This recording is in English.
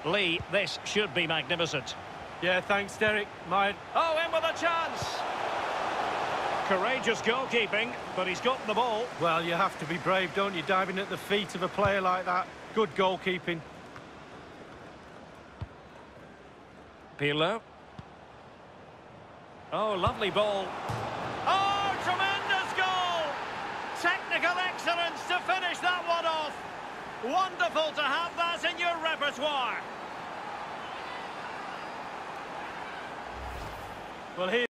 Lee, this should be magnificent. Yeah, thanks, Derek. Oh, in with a chance! Courageous goalkeeping, but he's got the ball. Well, you have to be brave, don't you, diving at the feet of a player like that. Good goalkeeping. Pirlo. Oh, lovely ball. Oh, tremendous goal! Technical excellence to finish that one off. Wonderful to have that in your repertoire. Well, here